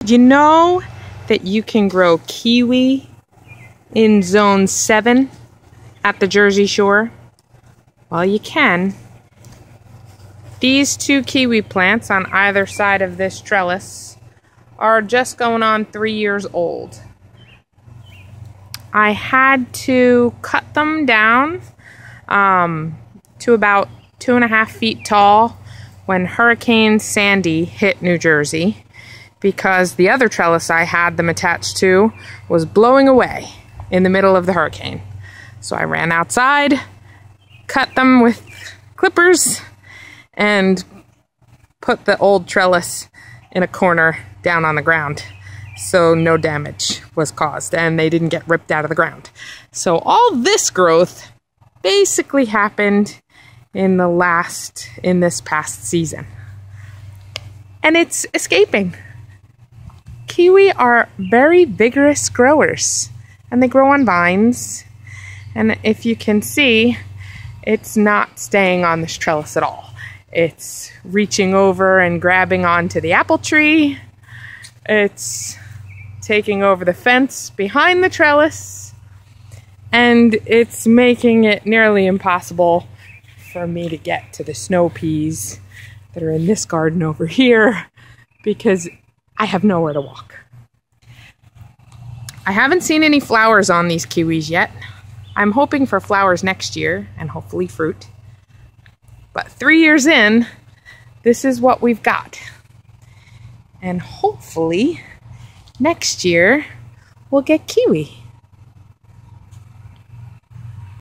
You know that you can grow kiwi in Zone 7 at the Jersey Shore? Well, you can. These two kiwi plants on either side of this trellis are just going on 3 years old. I had to cut them down to about 2.5 feet tall when Hurricane Sandy hit New Jersey, because the other trellis I had them attached to was blowing away in the middle of the hurricane. So I ran outside, cut them with clippers, and put the old trellis in a corner down on the ground so no damage was caused and they didn't get ripped out of the ground. So all this growth basically happened in this past season. And it's escaping. Kiwi are very vigorous growers, and they grow on vines. And if you can see, it's not staying on this trellis at all. It's reaching over and grabbing onto the apple tree. It's taking over the fence behind the trellis. And it's making it nearly impossible for me to get to the snow peas that are in this garden over here, because I have nowhere to walk. I haven't seen any flowers on these kiwis yet. I'm hoping for flowers next year and hopefully fruit. But 3 years in, this is what we've got. And hopefully next year we'll get kiwi.